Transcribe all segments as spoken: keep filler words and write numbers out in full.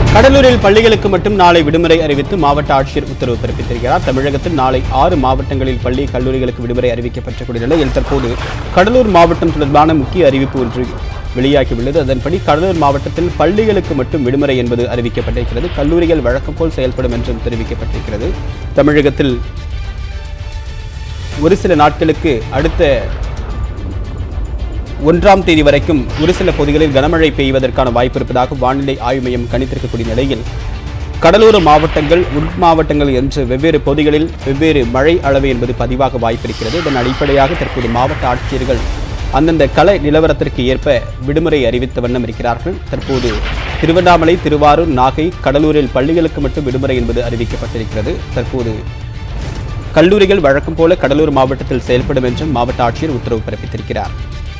கடலூரில் பள்ளிகளுக்கு மட்டும் நாளை விடுமுறை அறிவித்து மாவட்ட ஆட்சியர் உத்தரவு பிறப்பித்திருக்கிறார். தமிழகத்தில் நாளை ஆறு மாவட்டங்களில் பள்ளி கல்லூரிகளுக்கு விடுமுறை அறிவிக்கப்பட்ட நிலையில் தற்போது கடலூர் மாவட்டம் தொடர்பான முக்கிய அறிவிப்பு ஒன்று வெளியாகியுள்ளது. அதன்படி கடலூர் மாவட்டத்தில் பள்ளிகளுக்கு மட்டும் விடுமுறை என்பது அறிவிக்கப்பட்டிருக்கிறது. கல்லூரிகள் வழக்கம் போல் செயல்படும் என்றும் தெரிவிக்கப்பட்டிருக்கிறது. தமிழகத்தில் ஒரு சில நாட்களுக்கு அடுத்த ஒன்றாம் தேதி வரைக்கும் ஒரு சில பகுதிகளில் கனமழை பெய்வதற்கான வாய்ப்பு இருப்பதாக வானிலை ஆய்வு மையம் கணித்திருக்கக்கூடிய நிலையில் கடலூர் மாவட்டங்கள் உள் மாவட்டங்கள் என்று வெவ்வேறு பகுதிகளில் வெவ்வேறு மழை அளவு என்பது பதிவாக வாய்ப்பிருக்கிறது. இதன் அடிப்படையாக தற்போது மாவட்ட ஆட்சியர்கள் அந்தந்த கள நிலவரத்திற்கு ஏற்ப விடுமுறை அறிவித்த வண்ணம் இருக்கிறார்கள். தற்போது திருவண்ணாமலை, திருவாரூர், நாகை, கடலூரில் பள்ளிகளுக்கு மட்டும் விடுமுறை என்பது அறிவிக்கப்பட்டிருக்கிறது. தற்போது கல்லூரிகள் வழக்கம் போல கடலூர் மாவட்டத்தில் செயல்படும் என்றும் மாவட்ட ஆட்சியர் உத்தரவு பிறப்பித்திருக்கிறார்.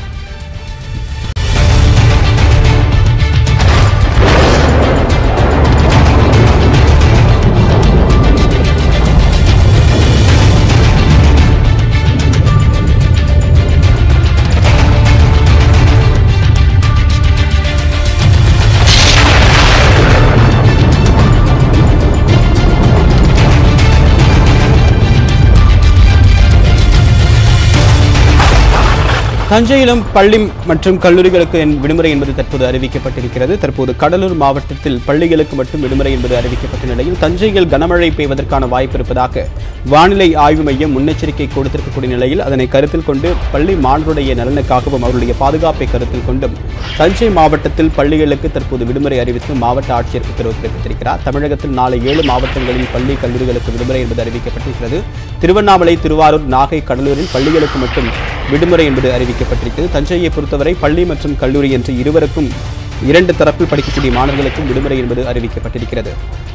தஞ்சையிலும் பள்ளி மற்றும் கல்லூரிகளுக்கு விடுமுறை என்பது தற்போது அறிவிக்கப்பட்டிருக்கிறது. தற்போது கடலூர் மாவட்டத்தில் பள்ளிகளுக்கு மட்டும் விடுமுறை என்பது அறிவிக்கப்பட்ட நிலையில் தஞ்சையில் கனமழை பெய்வதற்கான வாய்ப்பு இருப்பதாக வானிலை ஆய்வு மையம் முன்னெச்சரிக்கை கொடுத்திருக்கக்கூடிய நிலையில் அதனை கருத்தில் கொண்டு பள்ளி மாணவருடைய நலனுக்காகவும் அவருடைய பாதுகாப்பை கருத்தில் கொண்டும் தஞ்சை மாவட்டத்தில் பள்ளிகளுக்கு தற்போது விடுமுறை அறிவித்து மாவட்ட ஆட்சியர் உத்தரவு பிறப்பித்திருக்கிறார். தமிழகத்தில் நாளை ஏழு மாவட்டங்களில் பள்ளி கல்லூரிகளுக்கு விடுமுறை என்பது அறிவிக்கப்பட்டிருக்கிறது. திருவண்ணாமலை, திருவாரூர், நாகை, கடலூரில் பள்ளிகளுக்கு மட்டும் விடுமுறை என்பது அறிவிக்கப்பட்டிருக்கிறது. தஞ்சையை பொறுத்தவரை பள்ளி மற்றும் கல்லூரி என்று இருவருக்கும் இரண்டு தரப்பில் படிக்கக்கூடிய மாணவர்களுக்கும் விடுமுறை என்பது அறிவிக்கப்பட்டிருக்கிறது.